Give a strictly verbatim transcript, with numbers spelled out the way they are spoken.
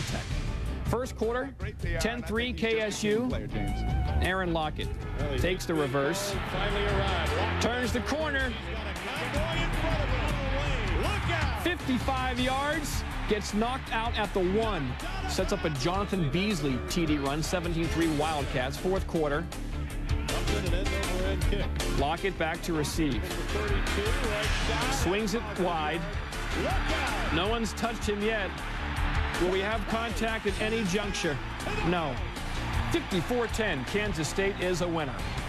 Tech. First quarter, ten three K S U. Aaron Lockett takes the reverse, turns the corner, fifty-five yards, gets knocked out at the one. Sets up a Jonathan Beasley T D run, seventeen three Wildcats, fourth quarter. Lockett back to receive. Swings it wide. No one's touched him yet. Will we have contact at any juncture? No. fifty-four ten, Kansas State is a winner.